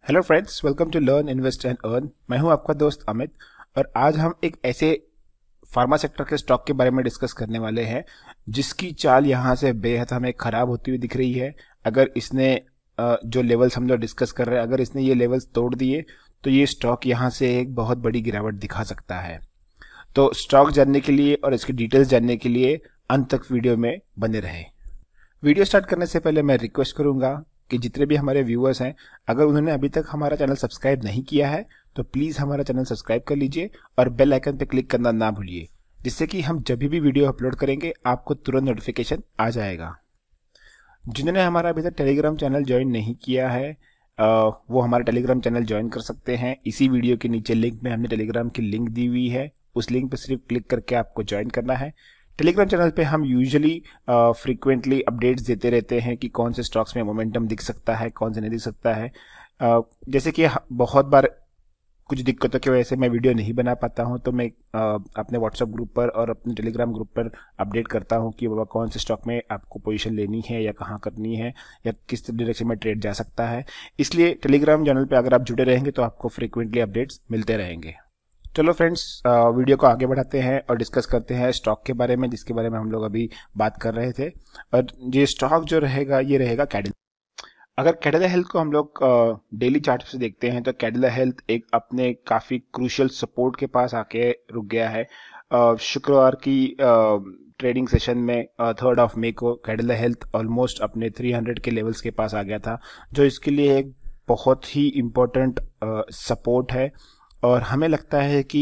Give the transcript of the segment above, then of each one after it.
Hello friends, welcome to learn invest and earn. मैं हूं आपका दोस्त अमित और आज हम एक ऐसे फार्मा सेक्टर के स्टॉक के बारे में डिस्कस करने वाले हैं जिसकी चाल यहां से बेहद हमें खराब होती हुई दिख रही है। अगर इसने जो लेवल्स हम लोग डिस्कस कर रहे हैं, अगर इसने ये लेवल्स तोड़ दिए तो ये स्टॉक यहां से एक बहुत बड़ी गिरावट दिखा सकता है। तो स्टॉक जानने के लिए और इसकी डिटेल्स जानने के लिए अंत तक वीडियो में बने रहें। वीडियो स्टार्ट करने से पहले मैं रिक्वेस्ट करूंगा कि जितने भी हमारे व्यूअर्स हैं, अगर उन्होंने अभी तक हमारा चैनल सब्सक्राइब नहीं किया है तो प्लीज़ हमारा चैनल सब्सक्राइब कर लीजिए और बेल आइकन पे क्लिक करना ना भूलिए, जिससे कि हम जब भी वीडियो अपलोड करेंगे आपको तुरंत नोटिफिकेशन आ जाएगा। जिन्होंने हमारा अभी तक टेलीग्राम चैनल ज्वाइन नहीं किया है वो हमारा टेलीग्राम चैनल ज्वाइन कर सकते हैं। इसी वीडियो के नीचे लिंक में हमने टेलीग्राम की लिंक दी हुई है, उस लिंक पर सिर्फ क्लिक करके आपको ज्वाइन करना है। टेलीग्राम चैनल पे हम यूजुअली फ्रीक्वेंटली अपडेट्स देते रहते हैं कि कौन से स्टॉक्स में मोमेंटम दिख सकता है, कौन से नहीं दिख सकता है। जैसे कि बहुत बार कुछ दिक्कतों की वजह से मैं वीडियो नहीं बना पाता हूं, तो मैं अपने व्हाट्सएप ग्रुप पर और अपने टेलीग्राम ग्रुप पर अपडेट करता हूं कि बाबा कौन से स्टॉक में आपको पोजीशन लेनी है या कहाँ करनी है या किस डायरेक्शन में ट्रेड जा सकता है। इसलिए टेलीग्राम चैनल पर अगर आप जुड़े रहेंगे तो आपको फ्रीक्वेंटली अपडेट्स मिलते रहेंगे। चलो फ्रेंड्स, वीडियो को आगे बढ़ाते हैं और डिस्कस करते हैं स्टॉक के बारे में, जिसके बारे में हम लोग अभी बात कर रहे थे। और ये स्टॉक जो रहेगा ये रहेगा कैडिला। अगर कैडिला हेल्थ को हम लोग डेली चार्ट से देखते हैं तो कैडिला हेल्थ एक अपने काफ़ी क्रूशियल सपोर्ट के पास आके रुक गया है। शुक्रवार की ट्रेडिंग सेशन में 3 मई को कैडिला हेल्थ ऑलमोस्ट अपने 300 के लेवल्स के पास आ गया था, जो इसके लिए एक बहुत ही इम्पोर्टेंट सपोर्ट है। और हमें लगता है कि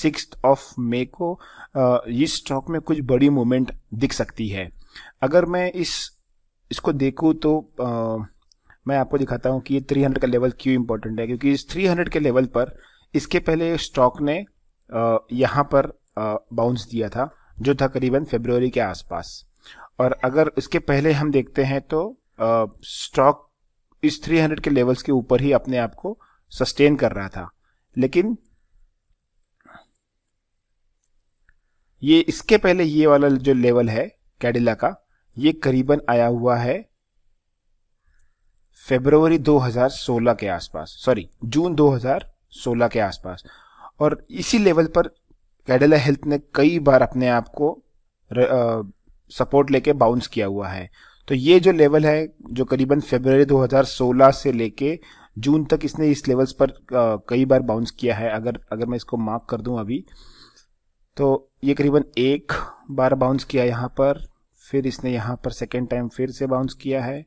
6 मई को इस स्टॉक में कुछ बड़ी मूवमेंट दिख सकती है। अगर मैं इसको देखूं तो मैं आपको दिखाता हूं कि ये 300 का लेवल क्यों इम्पोर्टेंट है, क्योंकि इस 300 के लेवल पर इसके पहले स्टॉक ने यहाँ पर बाउंस दिया था, जो था करीबन फरवरी के आसपास। और अगर इसके पहले हम देखते हैं तो स्टॉक इस 300 के लेवल्स के ऊपर ही अपने आप को सस्टेन कर रहा था, लेकिन ये इसके पहले ये वाला जो लेवल है कैडिला का, ये करीबन आया हुआ है फरवरी 2016 के आसपास, सॉरी जून 2016 के आसपास। और इसी लेवल पर कैडिला हेल्थ ने कई बार अपने आप को सपोर्ट लेके बाउंस किया हुआ है। तो ये जो लेवल है जो करीबन फरवरी 2016 से लेके जून तक इसने इस लेवल्स पर कई बार बाउंस किया है। अगर मैं इसको मार्क कर दूं अभी, तो ये करीबन एक बार बाउंस किया यहाँ पर, फिर इसने यहाँ पर सेकेंड टाइम फिर से बाउंस किया है।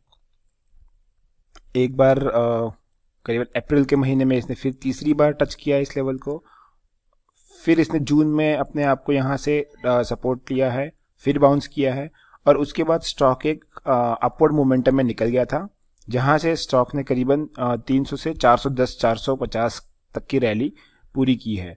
एक बार करीबन अप्रैल के महीने में इसने फिर तीसरी बार टच किया इस लेवल को। फिर इसने जून में अपने आप को यहाँ से सपोर्ट लिया है, फिर बाउंस किया है। और उसके बाद स्टॉक एक अपवर्ड मोमेंटम में निकल गया था, जहां से स्टॉक ने करीबन 300 से 410 450 तक की रैली पूरी की है।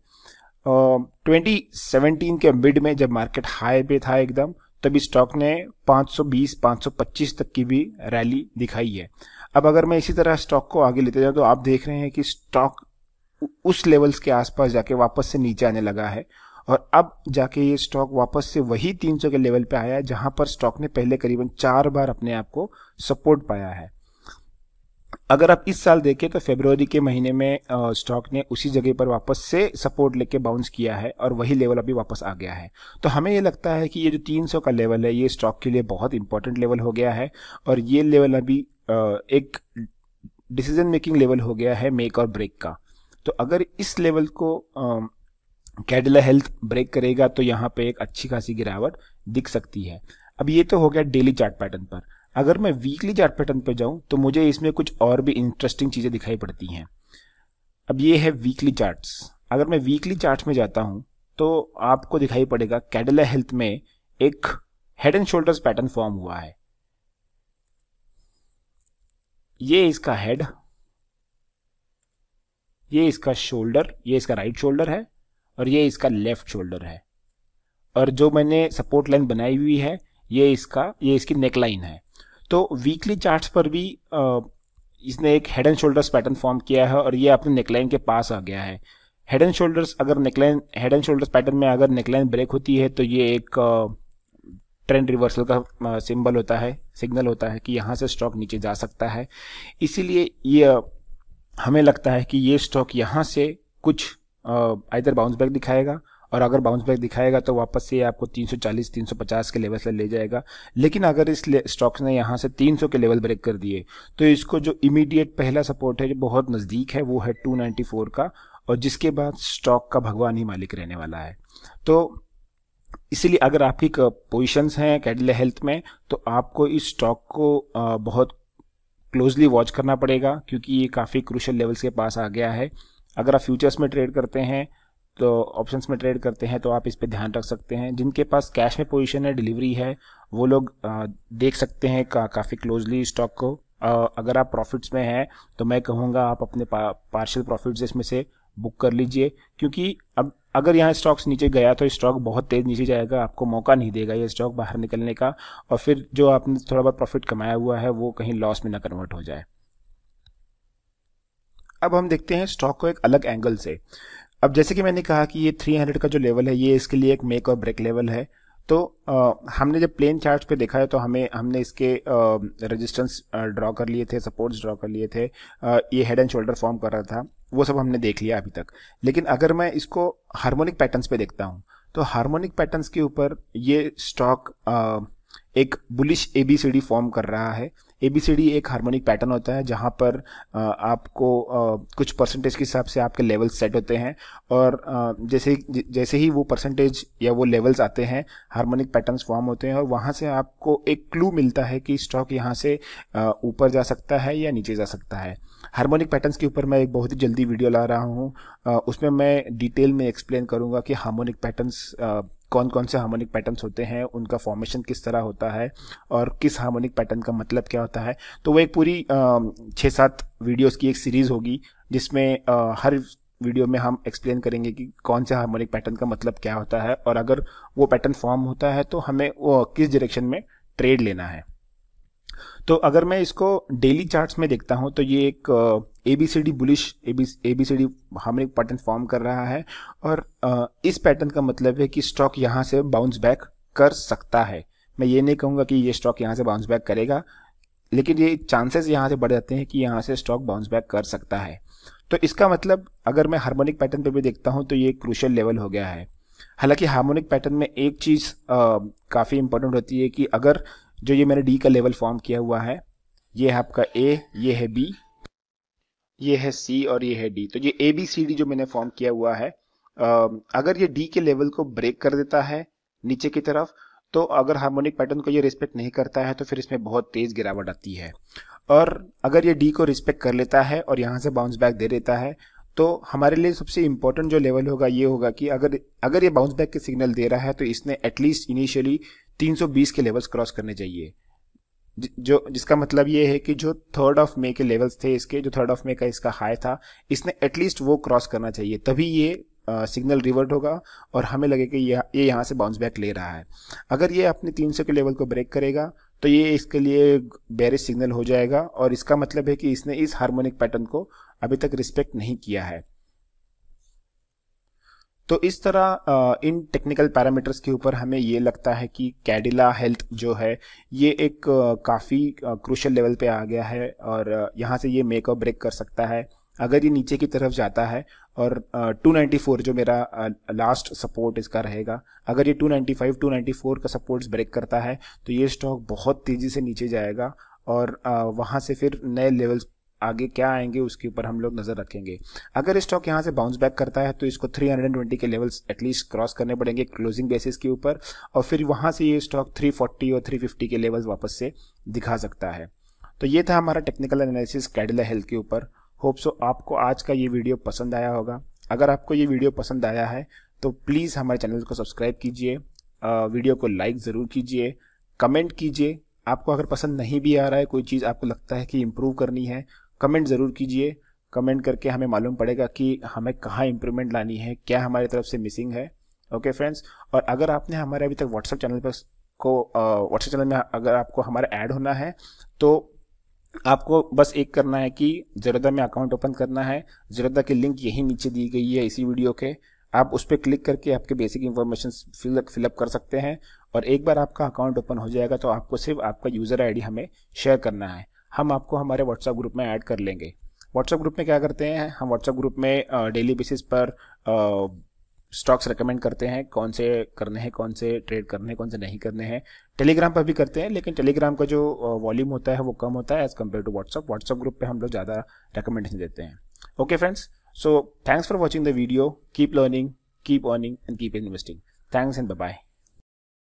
2017 के मिड में जब मार्केट हाई पे था एकदम, तभी स्टॉक ने 520 525 तक की भी रैली दिखाई है। अब अगर मैं इसी तरह स्टॉक को आगे लेते जाऊं तो आप देख रहे हैं कि स्टॉक उस लेवल्स के आसपास जाके वापस से नीचे आने लगा है, और अब जाके ये स्टॉक वापस से वही 300 के लेवल पे आया है जहां पर स्टॉक ने पहले करीबन 4 बार अपने आप को सपोर्ट पाया है। अगर आप इस साल देखें तो फरवरी के महीने में स्टॉक ने उसी जगह पर वापस से सपोर्ट लेके बाउंस किया है और वही लेवल अभी वापस आ गया है। तो हमें ये लगता है कि ये जो 300 का लेवल है ये स्टॉक के लिए बहुत इंपॉर्टेंट लेवल हो गया है, और ये लेवल अभी एक डिसीजन मेकिंग लेवल हो गया है मेक और ब्रेक का। तो अगर इस लेवल को कैडिला हेल्थ ब्रेक करेगा तो यहाँ पे एक अच्छी खासी गिरावट दिख सकती है। अब ये तो हो गया डेली चार्ट पैटर्न पर। अगर मैं वीकली चार्ट पैटर्न पे जाऊं तो मुझे इसमें कुछ और भी इंटरेस्टिंग चीजें दिखाई पड़ती हैं। अब ये है वीकली चार्ट्स। अगर मैं वीकली चार्ट्स में जाता हूं तो आपको दिखाई पड़ेगा कैडिला हेल्थ में एक head and shoulders pattern form हुआ है। ये इसका हेड, ये इसका शोल्डर, ये इसका राइट शोल्डर है और ये इसका लेफ्ट शोल्डर है। और जो मैंने सपोर्ट लाइन बनाई हुई है ये इसकी नेक लाइन है। तो वीकली चार्ट्स पर भी इसने एक head and shoulders pattern form किया है और ये अपने नेकलाइन के पास आ गया है। हेड एंड शोल्डर्स पैटर्न में अगर नेकलाइन ब्रेक होती है तो ये एक ट्रेंड रिवर्सल का सिंबल होता है, सिग्नल होता है कि यहाँ से स्टॉक नीचे जा सकता है। इसीलिए ये हमें लगता है कि ये स्टॉक यहाँ से कुछ आइदर बाउंस बैक दिखाएगा, और अगर बाउंस बैक दिखाएगा तो वापस से आपको 340 350 के लेवल से ले जाएगा। लेकिन अगर इस स्टॉक्स ने यहाँ से 300 के लेवल ब्रेक कर दिए तो इसको जो इमीडिएट पहला सपोर्ट है जो बहुत नज़दीक है वो है 294 का, और जिसके बाद स्टॉक का भगवान ही मालिक रहने वाला है। तो इसीलिए अगर आपकी पोजीशंस हैं कैडिला हेल्थ में तो आपको इस स्टॉक को बहुत क्लोजली वॉच करना पड़ेगा, क्योंकि ये काफ़ी क्रूशियल लेवल्स के पास आ गया है। अगर आप फ्यूचर्स में ट्रेड करते हैं तो ऑप्शंस में ट्रेड करते हैं तो आप इस पे ध्यान रख सकते हैं। जिनके पास कैश में पोजीशन है, डिलीवरी है, वो लोग देख सकते हैं काफ़ी क्लोजली स्टॉक को। अगर आप प्रॉफिट्स में हैं तो मैं कहूँगा आप अपने पार्शियल प्रॉफिट्स इसमें से बुक कर लीजिए, क्योंकि अब अगर यहाँ स्टॉक्स नीचे गया तो स्टॉक बहुत तेज नीचे जाएगा, आपको मौका नहीं देगा ये स्टॉक बाहर निकलने का, और फिर जो आपने थोड़ा बहुत प्रॉफिट कमाया हुआ है वो कहीं लॉस में ना कन्वर्ट हो जाए। अब हम देखते हैं स्टॉक को एक अलग एंगल से। अब जैसे कि मैंने कहा कि ये 300 का जो लेवल है ये इसके लिए एक मेक और ब्रेक लेवल है। तो हमने जब प्लेन चार्ट्स पे देखा है तो हमने इसके रेजिस्टेंस ड्रॉ कर लिए थे, सपोर्ट्स ड्रॉ कर लिए थे, ये हेड एंड शोल्डर फॉर्म कर रहा था, वो सब हमने देख लिया अभी तक। लेकिन अगर मैं इसको हार्मोनिक पैटर्न्स पे देखता हूँ तो हार्मोनिक पैटर्न्स के ऊपर ये स्टॉक एक बुलिश एबीसीडी फॉर्म कर रहा है। एबीसीडी एक हार्मोनिक पैटर्न होता है जहां पर आपको कुछ परसेंटेज के हिसाब से आपके लेवल्स सेट होते हैं, और जैसे ही वो परसेंटेज या वो लेवल्स आते हैं हार्मोनिक पैटर्न्स फॉर्म होते हैं, और वहां से आपको एक क्लू मिलता है कि स्टॉक यहां से ऊपर जा सकता है या नीचे जा सकता है। हार्मोनिक पैटर्न्स के ऊपर मैं एक बहुत ही जल्दी वीडियो ला रहा हूँ, उसमें मैं डिटेल में एक्सप्लेन करूंगा कि हार्मोनिक पैटर्न्स कौन कौन से हार्मोनिक पैटर्न्स होते हैं, उनका फॉर्मेशन किस तरह होता है, और किस हार्मोनिक पैटर्न का मतलब क्या होता है। तो वो एक पूरी 6-7 वीडियोस की एक सीरीज होगी जिसमें हर वीडियो में हम एक्सप्लेन करेंगे कि कौन से हार्मोनिक पैटर्न का मतलब क्या होता है, और अगर वो पैटर्न फॉर्म होता है तो हमें वो किस डायरेक्शन में ट्रेड लेना है। तो अगर मैं इसको डेली चार्ट्स में देखता हूं तो ये एक ABCD bullish ABCD harmonic pattern form कर रहा है, और इस पैटर्न का मतलब है कि स्टॉक यहां से बाउंस बैक कर सकता है। मैं ये नहीं कहूंगा कि ये स्टॉक यहां से बाउंस बैक करेगा, लेकिन ये चांसेस यहां से बढ़ जाते हैं कि यहां से स्टॉक बाउंस बैक कर सकता है। तो इसका मतलब अगर मैं हार्मोनिक पैटर्न पे भी देखता हूं तो ये क्रूशियल लेवल हो गया है। हालांकि हार्मोनिक पैटर्न में एक चीज काफी इंपॉर्टेंट होती है कि अगर जो ये मैंने डी का लेवल फॉर्म किया हुआ है, ये है आपका ए, ये है बी, ये है सी और ये है डी, तो ये ए बी सी डी जो मैंने फॉर्म किया हुआ है, अगर ये डी के लेवल को ब्रेक कर देता है नीचे की तरफ, तो अगर हार्मोनिक पैटर्न को ये रिस्पेक्ट नहीं करता है तो फिर इसमें बहुत तेज गिरावट आती है। और अगर ये डी को रिस्पेक्ट कर लेता है और यहाँ से बाउंस बैक दे देता है तो हमारे लिए सबसे इंपॉर्टेंट जो लेवल होगा ये होगा कि अगर ये बाउंस बैक के सिग्नल दे रहा है तो इसने एटलीस्ट इनिशियली 320 के लेवल्स क्रॉस करने चाहिए, जिसका मतलब ये है कि जो 3rd ऑफ मई के लेवल्स थे इसके, जो 3rd ऑफ मई का इसका हाई था, इसने एटलीस्ट वो क्रॉस करना चाहिए, तभी ये सिग्नल रिवर्ट होगा और हमें लगे कि ये यहाँ से बाउंस बैक ले रहा है। अगर ये अपने 300 के लेवल को ब्रेक करेगा तो ये इसके लिए बेरिश सिग्नल हो जाएगा, और इसका मतलब है कि इसने इस हार्मोनिक पैटर्न को अभी तक रिस्पेक्ट नहीं किया है। तो इस तरह इन टेक्निकल पैरामीटर्स के ऊपर हमें ये लगता है कि कैडिला हेल्थ जो है ये एक काफ़ी क्रूशियल लेवल पे आ गया है, और यहाँ से ये मेक और ब्रेक कर सकता है। अगर ये नीचे की तरफ जाता है और 294 जो मेरा लास्ट सपोर्ट इसका रहेगा, अगर ये 295 294 का सपोर्ट्स ब्रेक करता है तो ये स्टॉक बहुत तेज़ी से नीचे जाएगा, और वहाँ से फिर नए लेवल्स आगे क्या आएंगे उसके ऊपर हम लोग नजर रखेंगे। अगर स्टॉक यहाँ से बाउंस बैक करता है तो इसको 320 के लेवल्स एटलीस्ट क्रॉस करने पड़ेंगे क्लोजिंग बेसिस के ऊपर, और फिर वहाँ से ये स्टॉक 340 और 350 के लेवल्स वापस से दिखा सकता है। तो ये था हमारा टेक्निकल एनालिसिस कैडिला हेल्थ के ऊपर। होप सो आपको आज का ये वीडियो पसंद आया होगा। अगर आपको ये वीडियो पसंद आया है तो प्लीज़ हमारे चैनल को सब्सक्राइब कीजिए, वीडियो को लाइक ज़रूर कीजिए, कमेंट कीजिए। आपको अगर पसंद नहीं भी आ रहा है, कोई चीज़ आपको लगता है कि इम्प्रूव करनी है, कमेंट ज़रूर कीजिए। कमेंट करके हमें मालूम पड़ेगा कि हमें कहाँ इम्प्रूवमेंट लानी है, क्या हमारी तरफ से मिसिंग है। ओके फ्रेंड्स, और अगर आपने हमारे अभी तक व्हाट्सएप चैनल में अगर आपको हमारा ऐड होना है तो आपको बस एक करना है कि ज़ेरोधा में अकाउंट ओपन करना है। ज़ेरोधा की लिंक यही नीचे दी गई है इसी वीडियो के, आप उस पर क्लिक करके आपके बेसिक इन्फॉर्मेशन फिलअप कर सकते हैं, और एक बार आपका अकाउंट ओपन हो जाएगा तो आपको सिर्फ आपका यूज़र आईडी हमें शेयर करना है, हम आपको हमारे व्हाट्सएप ग्रुप में ऐड कर लेंगे। व्हाट्सएप ग्रुप में क्या करते हैं, हम व्हाट्सएप ग्रुप में डेली बेसिस पर स्टॉक्स रेकमेंड करते हैं, कौन से करने हैं, कौन से ट्रेड करने हैं, कौन से नहीं करने हैं। टेलीग्राम पर भी करते हैं, लेकिन टेलीग्राम का जो वॉल्यूम होता है वो कम होता है as compared to WhatsApp group पे हम लोग ज़्यादा रिकमेंडेशन देते हैं। Okay friends, so thanks for watching the video, keep learning, keep earning and keep investing. Thanks and bye bye.